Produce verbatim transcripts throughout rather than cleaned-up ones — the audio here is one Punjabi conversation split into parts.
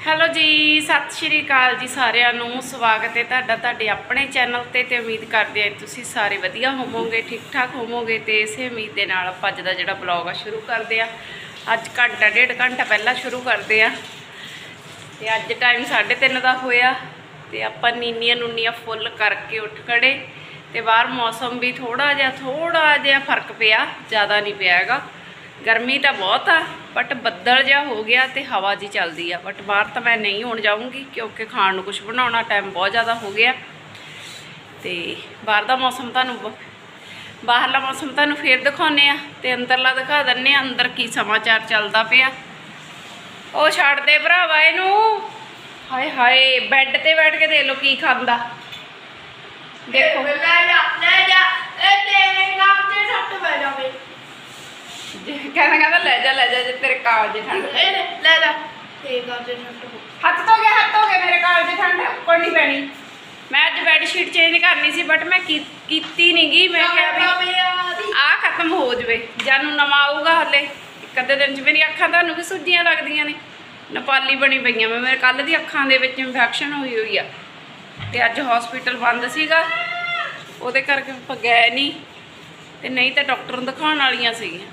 हेलो जी, सत श्री अकाल जी सारिਆਂ ਨੂੰ। स्वागत है ਤੁਹਾਡਾ ਤੁਹਾਡੇ ਆਪਣੇ ਚੈਨਲ ਤੇ ਤੇ ਉਮੀਦ ਕਰਦੇ ਆ ਤੁਸੀਂ ਸਾਰੇ ਵਧੀਆ ਹੋਵੋਗੇ, ਠੀਕ ਠਾਕ ਹੋਵੋਗੇ ਤੇ ਇਸੇ ਉਮੀਦ ਦੇ ਨਾਲ ਆਪਾਂ ਅੱਜ ਦਾ ਜਿਹੜਾ ਬਲੌਗ ਆ ਸ਼ੁਰੂ ਕਰਦੇ ਆ। ਅੱਜ ਘੰਟਾ ਡੇਢ ਘੰਟਾ ਪਹਿਲਾਂ ਸ਼ੁਰੂ ਕਰਦੇ ਆ ਤੇ ਅੱਜ ਟਾਈਮ ਸਾਢੇ ਤਿੰਨ ਦਾ ਹੋਇਆ ਤੇ ਆਪਾਂ ਨੀਨੀਆਂ ਨੂਨੀਆਂ ਫੁੱਲ ਕਰਕੇ ਉੱਠ ਖੜੇ ਤੇ ਬਾਹਰ ਮੌਸਮ ਵੀ ਥੋੜਾ ਜਿਹਾ ਥੋੜਾ ਜਿਹਾ ਫਰਕ ਪਿਆ, ਜ਼ਿਆਦਾ ਨਹੀਂ ਪਿਆ ਹੈਗਾ। गर्मी तो बहुत आ बट बदल जहा हो गया तो हवा जी चलती है। बट बाहर तो मैं नहीं हुण जाऊँगी क्योंकि खाण नूं कुछ बनाउणा टाइम बहुत ज़्यादा हो गया। तो बाहर का मौसम तुहानूं बाहरला मौसम तुहानूं फिर दिखाउने आ ते अंदरला दिखा दिन्ने आ अंदर की समाचार चलता पिया। ओ छड्ड दे भरावा इहनूं, हाय हाय बैड ते बैठ के देख लो की खांदा। देखो ले जा ले जा ए तेरे काम ते सट पै जावे। कहना कहना ले जा ले जा तेरे कालजे ठंड ले जा तेरे कालजे ठंड हथ तो गया हथ हो गया मेरे कालजे ठंड कोई नहीं पैनी। मैं अज बैडशीट चेंज करनी सी बट मैं कीती नहीं गई। मैं क्या भी आ खत्म हो जाए जानू नवा आऊगा हले एक अद्धे दिन च। मेरी अखां तुहानूं भी सुजियां लगदियां ने, नेपाली बनी पई मैं मेरे कल दी अखां दे विच इंफैक्शन हुई हुई आ ते अज हॉस्पिटल बंद सीगा उहदे करके आपां गए नहीं ते नहीं तो डॉक्टर नूं दिखाउण वालियां सीगियां।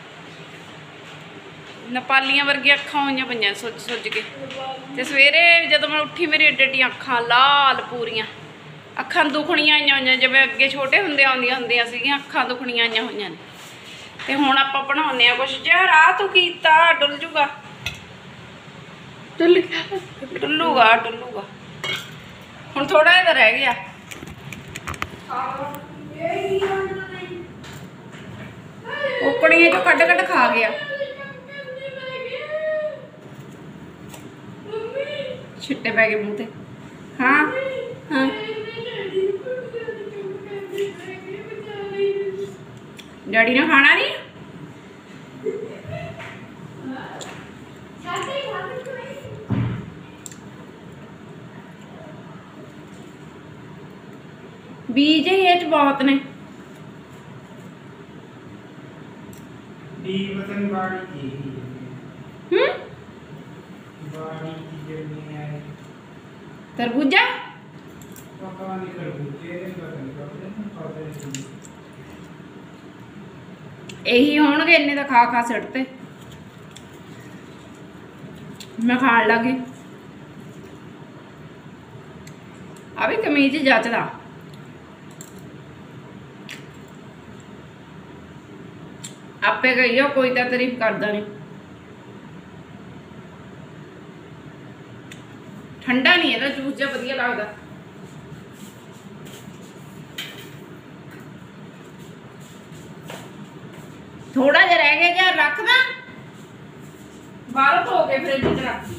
नेपालियां वर्गियां अखां होईयां पईयां सुज सुज के ते सवेरे जदों मैं उठी मेरी एड्डी एड्डियां अखां लाल पूरियां अखां दुखणियां आईयां होईयां। जिवें अगे छोटे हुंदे आउंदियां हुंदियां सीगियां अखां दुखणियां आईयां होईयां ने। ते हुण आपां बनाउने आ कुछ जिहा। राह तूं कीता डुल जूगा डुल डुल्लूगा डुल्लूगा हुण थोड़ा जिहा रह गया। ओकड़ियां चों कड्ड कड्ड खा गया। छिट्टे पै गए मुँह ते। हाँ हाँ डैडी ने खाना नहीं। बीज ये बहुत ने तरबूजा यही होणगे इन्ने तो खा खा सड़ते मैं खाण लगी। आ भी कमीज जचदा आपे गई हो कोई तो तारीफ करदा नहीं। ठंडा नहीं है जूस जहा वधिया लगदा। थोड़ा जिहा रह गया यार रखदा बाहर धो के फ्रिज च रख।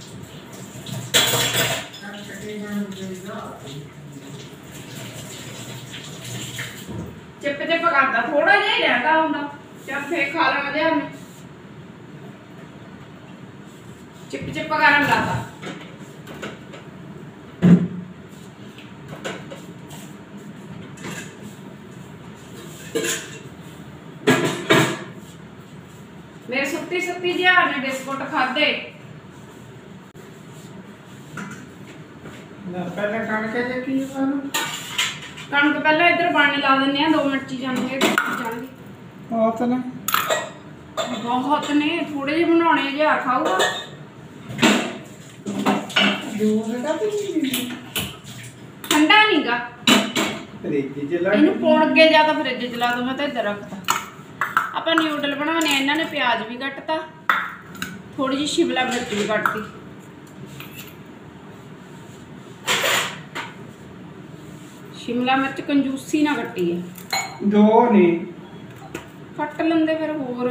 चिप चिप करदा थोड़ा जिहा ही रहंदा हुंदा चल फिर खा लवां जिहा मैं चिप चिप करन लगदा। मेरे सुत्ती सुत्ती जिहार ने बिस्कुट खाधे। कणक पहले इधर पानी ला देने दो मिनट ची जाएंगे बहुत ने बहुत ने थोड़े जे बनाने जिहार खाऊगा। ठंडा नहीं गा इनू पुण के जा तो फ्रिज च ला दो। मैं तो इधर रखता आप न्यूडल बनाने इन्होंने प्याज भी कटता थोड़ी जी शिमला मिर्च भी कटती। शिमला मिर्च कंजूसी ना कट्टी है दो ने कट लेंदे फिर होर।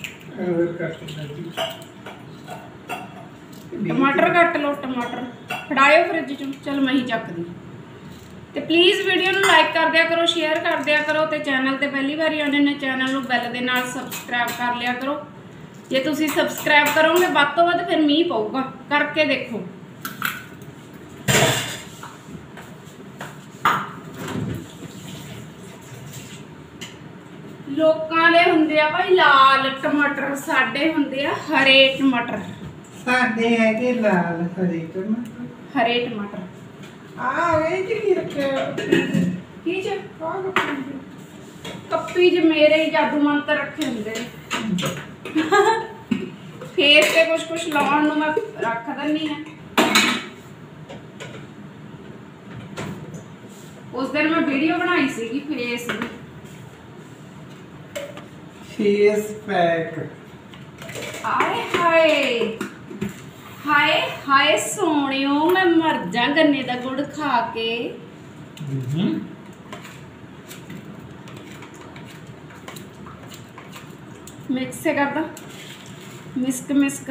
टमाटर कट लो टमाटर फड़ाओ फ्रिज चो। चल मैं ही चक दी ते प्लीज़ वीडियो नूं लाइक कर दिया करो, शेयर कर दिया करो ते चैनल ते पहली बारी आने ने चैनल नूं बैल दे नाल सबसक्राइब कर लिया करो। जे तुसीं सबसक्राइब करोगे वध तों वध फिर मीह पऊगा करके देखो। लोकां दे हुंदे आ भाई लाल टमाटर, साडे हुंदे आ हरे टमाटर। ਸਾਡੇ ਹੈਗੇ ਲਾਲ ਹਰੇ ਟਮਾਟਰ। ਹਰੇ ਟਮਾਟਰ ਆ ਇਹ ਚ ਕੀ ਰੱਖਿਆ? ਕੀ ਚ ਆਹ ਕੱਪੀ ਚ। ਕੱਪੀ ਚ ਮੇਰੇ ਹੀ ਜਾਦੂ ਮੰਤਰ ਰੱਖੇ ਹੁੰਦੇ ਨੇ। ਫੇਸ ਤੇ ਕੁਛ ਕੁਛ ਲਾਉਣ ਨੂੰ ਮੈਂ ਰੱਖ ਦਿੰਨੀ ਆ। ਉਸ ਦਿਨ ਮੈਂ ਵੀਡੀਓ ਬਣਾਈ ਸੀਗੀ ਫੇਸ ਦੀ। Face pack. ਆਏ ਹਾਏ ਹਾਏ ਹਾਏ ਸੋਹਣਿਓ, ਮੈਂ ਮਰ ਜਾ ਗੰਨੇ ਦਾ ਗੁੜ ਖਾ ਕੇ। ਹੂੰ ਮਿਕਸ ਕਰਦਾ ਮਿਸਕ ਮਿਸਕ।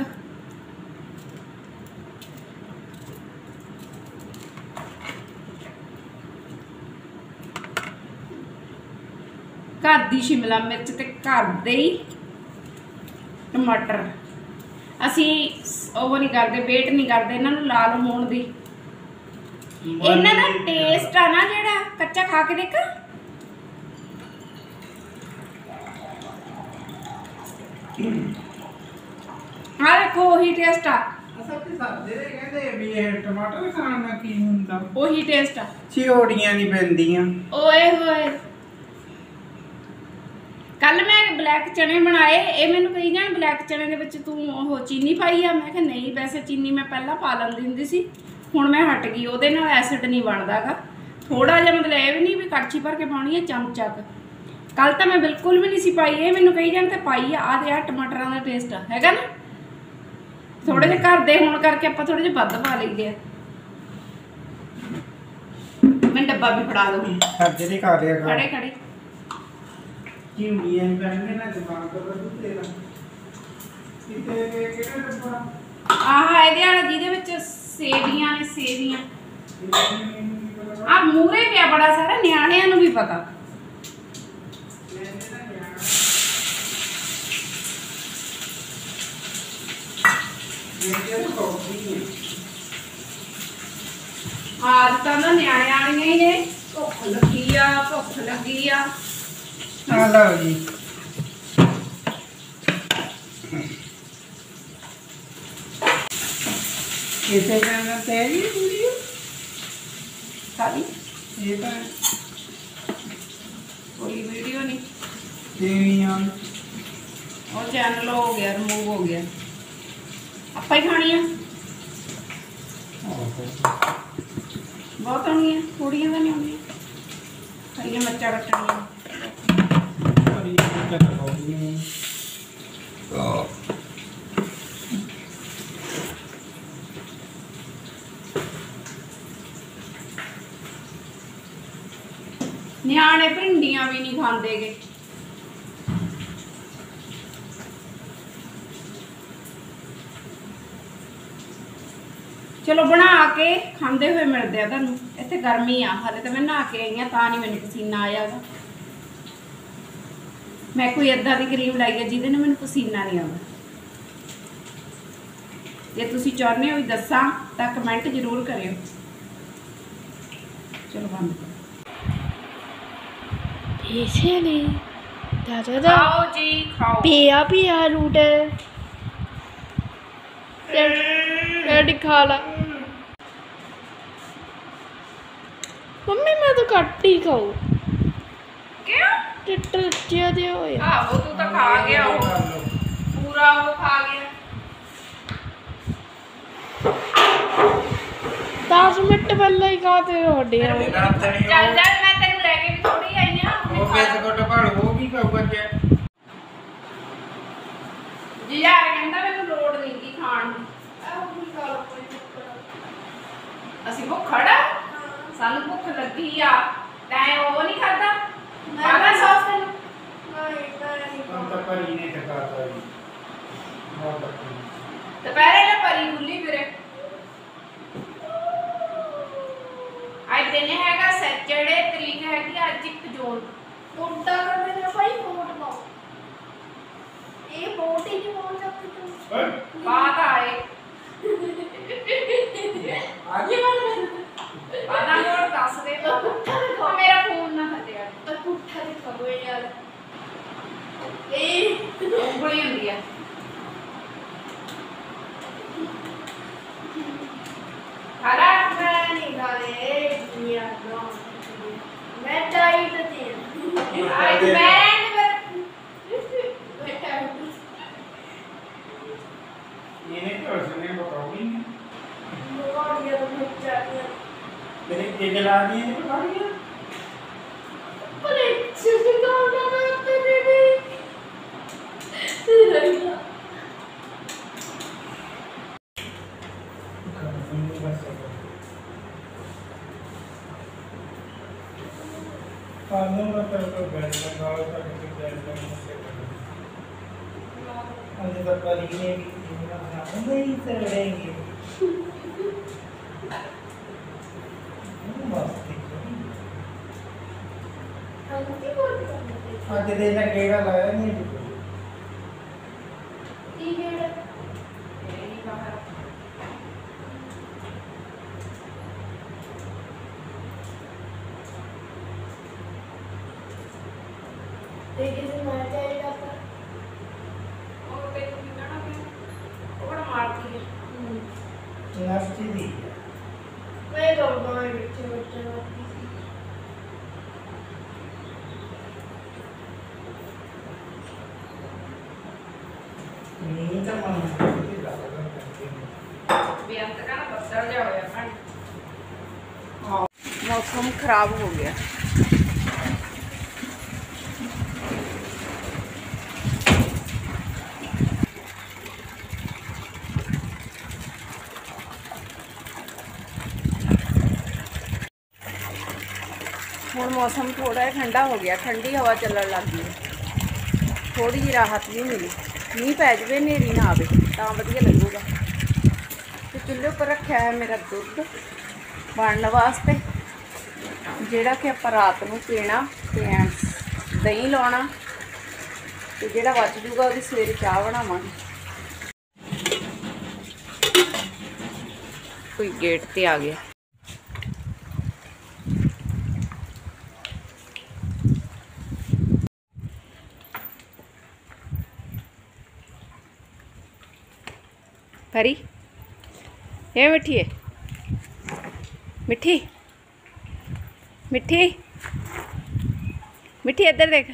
ਘਰ ਦੀ ਸ਼ਿਮਲਾ ਮਿਰਚ ਤੇ ਘਰ ਦੇ ਹੀ ਟਮਾਟਰ। ਅਸੀਂ ਉਹ ਨਹੀਂ ਕਰਦੇ, ਵੇਟ ਨਹੀਂ ਕਰਦੇ ਇਹਨਾਂ ਨੂੰ ਲਾਲ ਹੋਣ ਦੀ। ਇਹਨਾਂ ਦਾ ਟੇਸਟ ਆ ਨਾ ਜਿਹੜਾ, ਕੱਚਾ ਖਾ ਕੇ ਦੇਖ। ਆ ਦੇਖੋ ਉਹੀ ਟੇਸਟ ਆ। ਅਸਲ ਤੇ ਸਾਡੇ ਦੇ ਕਹਿੰਦੇ ਵੀ ਇਹ ਟਮਾਟਰ ਖਾਣ ਨਾਲ ਕੀ ਹੁੰਦਾ? ਉਹੀ ਟੇਸਟ ਆ। ਚਿਹੜੀਆਂ ਨਹੀਂ ਪੈਂਦੀਆਂ। ਓਏ ਹੋਏ, ਕੱਲ ਮੈਂ ਬਲੈਕ ਚਨੇ ਬਣਾਏ। ਇਹ ਮੈਨੂੰ ਕਹੀ ਜਾਣ ਬਲੈਕ ਚਨੇ ਦੇ ਵਿੱਚ ਤੂੰ ਉਹ ਚੀਨੀ ਪਾਈ ਆ। ਮੈਂ ਕਿਹਾ ਨਹੀਂ, ਵੈਸੇ ਚੀਨੀ ਮੈਂ ਪਹਿਲਾਂ ਪਾ ਲੈਂਦੀ ਹੁੰਦੀ ਸੀ, ਹੁਣ ਮੈਂ ਹਟ ਗਈ। ਉਹਦੇ ਨਾਲ ਐਸਿਡ ਨਹੀਂ ਬਣਦਾਗਾ। ਥੋੜਾ ਜਿਹਾ, ਮਤਲਬ ਇਹ ਵੀ ਨਹੀਂ ਵੀ ਕੜਛੀ ਭਰ ਕੇ ਪਾਉਣੀ ਹੈ, ਚਮਚਾ ਕੁ। ਕੱਲ ਤਾਂ ਮੈਂ ਬਿਲਕੁਲ ਵੀ ਨਹੀਂ ਸੀ ਪਾਈ। ਇਹ ਮੈਨੂੰ ਕਹੀ ਜਾਣ ਤੇ ਪਾਈ ਆ। ਆਹ ਦੇ ਆ ਟਮਾਟਰਾਂ ਦਾ ਟੇਸਟ ਆ, ਹੈਗਾ ਨਾ। ਥੋੜੇ ਜਿਹੇ ਘਰ ਦੇ ਹੋਣ ਕਰਕੇ ਆਪਾਂ ਥੋੜੇ ਜਿਹੇ ਵੱਧ ਪਾ ਲਈਦੇ ਆ। ਮੈਂ ਡੱਬਾ ਵੀ ਫੜਾ ਦਊਂ। ਸਾਡੇ ਦੇ ਖਾ ਲਿਆ ਖੜੇ ਖੜੇ ਚਿਹੜੀਆਂ ਨਹੀਂ ਪੈਣਗੀਆਂ ਨਾ ਦਿਮਾਗ ਤੋਂ ਦੁੱਧ ਤੇਰਾ। ਕਿਤੇ ਕਿਹੜਾ ਡੱਬਾ? ਆਹ ਇਹਦੇ ਵਾਲਾ ਜਿਹਦੇ ਵਿੱਚ ਸੇਵੀਆਂ ਨੇ, ਸੇਵੀਆਂ। ਆ ਮੂਰੇ ਪਿਆ ਬੜਾ ਸਾਰਾ, ਨਿਆਣਿਆਂ ਨੂੰ ਵੀ ਪਤਾ। ਆਦਤਾਂ ਤਾਂ ਨਿਆਣਿਆਂ ਵਾਲੀਆਂ ਹੀ ਨੇ। ਭੁੱਖ ਲੱਗੀ ਆ, ਭੁੱਖ ਲੱਗੀ ਆ। ਆ ਲਓ ਜੀ। ਕਿਸੇ ਚੈਨਲ ਤੇ ਹੈਗੀ ਵੀਡੀਓ ਸਾਡੀ ਇਹ ਤਾਂ ਕੋਈ ਵੀਡੀਓ ਨਹੀਂ। ਸੇਵੀਆਂ ਉਹ ਚੈਨਲ ਹੋ ਗਿਆ, ਰਿਮੂਵ ਹੋ ਗਿਆ। ਆਪਾਂ ਹੀ ਖਾਣੀ ਆ। ਬਹੁਤ ਆਉਣੀਆਂ, ਥੋੜੀਆਂ ਤਾਂ ਨਹੀਂ ਆਉਣੀਆਂ। ਹਰੀਆਂ ਮਿਰਚਾਂ ਕੱਟਣੀਆਂ। ਨਿਆਣੇ ਭਿੰਡੀਆਂ ਵੀ ਨਹੀਂ ਖਾਂਦੇਗੇ। ਚਲੋ ਬਣਾ ਕੇ ਖਾਂਦੇ ਹੋਏ ਮਿਲਦੇ ਆ ਤੁਹਾਨੂੰ। ਇੱਥੇ ਗਰਮੀ ਆ, ਹਾਲੇ ਤਾਂ ਮੈਂ ਨਹਾ ਕੇ ਆਈ ਆ, ਤਾਂ ਨਹੀਂ ਮੈਨੂੰ ਪਸੀਨਾ ਆਇਆਗਾ। ਮੈਂ ਕੋਈ ਏਦਾਂ ਦੀ ਕਰੀਮ ਲਾਈ ਹੈ ਜਿਹਦੇ ਨਾਲ ਮੈਨੂੰ ਪਸੀਨਾ ਨਹੀਂ ਆਉਂਦਾ। ਜੇ ਤੁਸੀਂ ਚਾਹੁੰਦੇ ਹੋ ਵੀ ਦੱਸਾਂ ਤਾਂ ਕਮੈਂਟ ਜ਼ਰੂਰ ਕਰਿਓ। ਚਲੋ ਬੰਦ ਕਰੋ। ਇਸਨੇ ਦਾਦਾ ਦਾ ਖਾਓ ਜੀ ਖਾਓ। ਪਿਆ ਪਿਆ ਰੂਟ ਐਡ ਖਾ ਲਾ। ਮੰਮੀ ਮੈਂ ਤਾਂ ਘੱਟ ਹੀ ਖਾਊ। ਕਿਉਂ? ਟਿੱਟ ਜਿਆ ਦੇ ਹੋਇਆ। ਆਹੋ ਤੂੰ ਤਾਂ ਖਾ ਗਿਆ, ਉਹ ਪੂਰਾ ਉਹ ਖਾ ਗਿਆ। ਦਸ ਮਿੰਟ ਪਹਿਲਾਂ ਹੀ ਖਾ ਤੇ ਤੁਹਾਡੇ ਚੱਲ ਚੱਲ, ਮੈਂ ਤੈਨੂੰ ਲੈ ਕੇ ਵੀ ਥੋੜੀ ਆਈ ਆ। ਉਹ ਬਿਸਕੁਟ ਭਾਲ ਉਹ ਵੀ ਖਾਊਗਾ ਜੇ ਜੀ ਯਾਰ ਕਹਿੰਦਾ ਮੈਨੂੰ ਲੋੜ ਨਹੀਂ ਕੀ ਖਾਣ ਦੀ। ਅਸੀਂ ਭੁੱਖੜਾ, ਸਾਨੂੰ ਭੁੱਖ ਲੱਗੀ ਆ। ਤੈਂ ਉਹ ਨਹੀਂ ਖਾਦਾ? ਪਾਣਾ ਸੌਸ ਤੈਨੂੰ? ਹੁਣ ਤਾਂ ਪਰੀ ਨੇ ਟਕਾਤਾ ਜੀ। ਬਹੁਤ ਅੱਛੀ। ਦੁਪਹਿਰੇ ਨਾ ਪਰੀ ਖੁੱਲੀ ਫਿਰੇ। ਅੱਜ ਦਿਨ ਹੈਗਾ ਸੈਚਰਡੇ, ਤਰੀਕ ਹੈਗੀ ਅੱਜ ਇੱਕ ਜੂਨ। ਉੱਡਾ ਕਰਦੇ ਨੇ ਭਾਈ ਵੋਟ ਪਾਓ। ਇਹ ਵੋਟ ਹੀ ਨਹੀਂ ਪਾਉਣ ਜਾਂਦੇ ਤੂੰ। ਬਾਤ ਆਏ ਅੱਜ ਬਾਦਾ ਮੋੜ ਦੱਸ ਦੇ। ਉਹ ਮੇਰਾ ਫੋਨ ਨਾ ਖੱਟਿਆ। ਪਰ ਪੁੱਠਾ ਦੇ ਖਬਰ ਯਾਰ। ਇਹ ਉਂਗਲੀ ਹੁੰਦੀ ਆ। ਹਾਏ ਕੀ ਆ ਮੈਂ ਡਾਈਟ ਤੇ ਆਈ ਮੈਂ ਮੈਂ ਇਹਨੇ ਕਿਉਂ ਸੁਣੇ ਬਤਾਉਣੀ ਮੋੜੀਆਂ ਤੋਂ ਮੁੱਚਾ ਮੇਰੇ ਕਿੱਗ ਲਾ ਦੀ ਇਹ ਬਤਾਉਣੀ ਪਰ ਚਿੜਗਾਉਣਾ ਮੈਂ ਤੇਰੇ ਦੀ ਤੇਰਾ कानून में तो तो बैठ लगाओ ताकि तो बैठ जाए से अरे तो करीने भी नहीं चढ़ेंगे आज देना केड़ा लाया नहीं ठीक है देखिए से मार जाएगा पर ਉਹ ਤੇ ਕਿਹੜਾ ਉਹ ਬੜਾ ਮਾਰਦੀ ਹੈ नाश्ती दी मैं तो गाय बच्चे बच्चे नहीं तो मन की लगा ਬੇਅੰਤ ਕਾ ਬੱਦਲ ਜਾ ਹੋਇਆ ਭਣ ਮੌਸਮ ਖਰਾਬ ਹੋ ਗਿਆ ਹੁਣ ਮੌਸਮ ਥੋੜਾ ਠੰਡਾ ਹੋ ਗਿਆ ਠੰਡੀ ਹਵਾ ਚੱਲਣ ਲੱਗ ਗਈ ਥੋੜੀ ਜਿਹੀ ਰਾਹਤ ਵੀ ਮਿਲੀ ਮੀਂਹ ਪੈ ਜਵੇ ਹਨੇਰੀ ਨਾ ਆਵੇ ਤਾਂ ਵਧੀਆ ਲੱਗੂਗਾ ਤੇ ਚੁੱਲ੍ਹੇ ਉੱਪਰ ਰੱਖਿਆ ਹੈ ਮੇਰਾ ਦੁੱਧ ਬਣਨ ਵਾਸਤੇ ਜਿਹੜਾ ਕਿ ਆਪਾਂ ਰਾਤ ਨੂੰ ਪੀਣਾ ਤੇ ਦਹੀਂ ਲਾਉਣਾ ਤੇ ਜਿਹੜਾ ਬਚ ਜੂਗਾ ਉਹਦੀ ਸਵੇਰੇ ਚਾਹ ਬਣਾਵਾਂਗੇ ਕੋਈ ਗੇਟ ਤੇ ਆ ਗਿਆ परी ये मिठी है मिठी मिठी मिठी इधर देख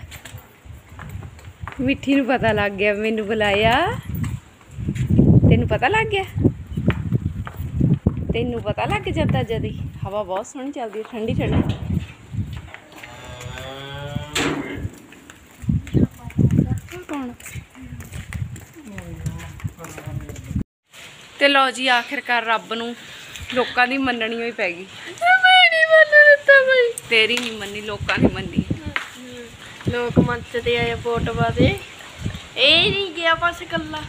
मिठी नूं पता लग गया मैनू बुलाया तेनू पता लग गया तेनू पता लग जाता जदी हवा बहुत सोहनी चलती ठंडी ठंडी कौन ਤੇ ਲਓ ਜੀ ਆਖਿਰਕਾਰ ਰੱਬ ਨੂੰ ਲੋਕਾਂ ਦੀ ਮੰਨਣੀ ਹੋਈ ਪੈ ਗਈ मैं नहीं मान देता भाई ਤੇਰੀ ਨਹੀਂ ਮੰਨੀ ਲੋਕਾਂ ਦੀ ਮੰਨੀ लोग मंचते आए वोट वादे ए नहीं गया बस कल्ला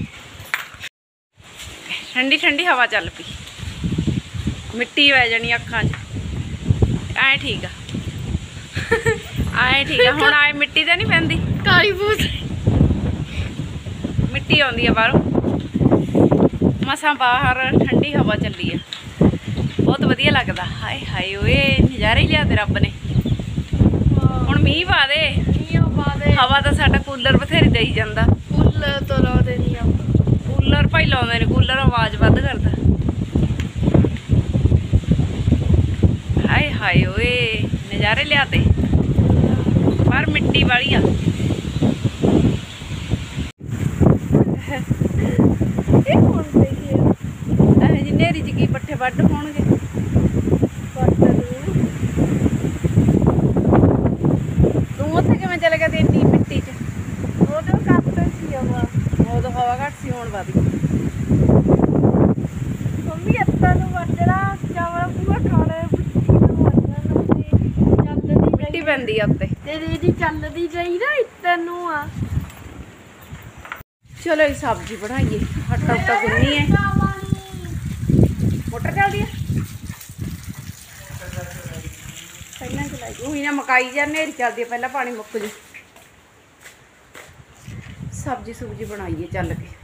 ਠੰਡੀ ਠੰਡੀ ਹਵਾ ਚੱਲ ਪਈ ਮਿੱਟੀ ਵਹਿ ਜਾਣੀ ਅੱਖਾਂ 'ਚ ਐ ਠੀਕ ਆ ਐ ਠੀਕ ਆ ਹੁਣ ਆਏ ਮਿੱਟੀ ਤਾਂ ਨਹੀਂ ਪੈਂਦੀ काली बूत ਮਿੱਟੀ ਆਉਂਦੀ ਆ ਬਾਹਰੋਂ ਮਸਾਂ ਬਾਹਰ ਠੰਡੀ ਹਵਾ ਚੱਲੀ ਆ ਬਹੁਤ ਵਧੀਆ ਲੱਗਦਾ ਹਾਏ ਹਾਏ ਓਏ ਨਜ਼ਾਰੇ ਲਿਆ ਤੇ ਰੱਬ ਨੇ ਹੁਣ ਮੀਂਹ ਪਾ ਦੇ ਹਵਾ ਤਾਂ ਸਾਡਾ ਕੂਲਰ ਬਥੇਰੀ ਦੇਈ ਜਾਂਦਾ ਕੂਲਰ ਤੋਂ ਲਾਉਂਦੇ ਨਹੀਂ ਆਪਾਂ ਕੂਲਰ ਭਾਈ ਲਾਉਂਦੇ ਨੇ ਕੂਲਰ ਆਵਾਜ਼ ਵੱਧ ਕਰਦਾ ਹਾਏ ਹਾਏ ਓਏ ਨਜ਼ਾਰੇ ਲਿਆ ਤੇ ਪਰ ਮਿੱਟੀ ਵਾਲੀ ਆ ਇਹ ਹੁਣ ਦੇਖੀਏ ਇਹ ਜਿੰਨੇਰੀ ਚ ਕੀ ਪੱਠੇ ਵੱਢ ਹੋਣਗੇ ਤੂੰ ਉੱਥੇ ਕਿਵੇਂ ਚਲੇ ਗਿਆ ਤੇ ਇੰਨੀ ਮਿੱਟੀ ਚ ਉਹਦੇ ਕੱਟ ਸੀ ਹਵਾ ਉਦੋਂ ਹਵਾ ਘੱਟ ਸੀ ਹੁਣ ਵੱਧ ਗਈ ਮੰਮੀ ਅੱਤਾਂ ਨੂੰ ਵੱਢਣਾ ਚਾਵਲ ਪੂਰਾ ਖਾਣਾ ਚੱਲਦੀ ਮਿੱਟੀ ਪੈਂਦੀ ਆ ਉੱਤੇ ਤੇ ਦੀਦੀ ਚੱਲਦੀ ਜਾਈ ਨਾ ਇੱਤਨ ਨੂੰ ਆ ਚਲੋ ਇਹ ਸਬਜ਼ੀ ਬਣਾਈਏ ਆਟਾ ਉਟਾ ਗੁੰਨੀਏ ਮੋਟਰ ਚੱਲਦੀ ਆ ਪਹਿਲਾਂ ਚਲਾਈ ਉਹੀ ਨਾ ਮਕਾਈ ਜਾਂ ਨੇਰੀ ਚੱਲਦੀ ਆ ਪਹਿਲਾਂ ਪਾਣੀ ਮੁੱਕ ਜੂ ਸਬਜ਼ੀ ਸੁਬਜੀ ਬਣਾਈਏ ਚੱਲ ਕੇ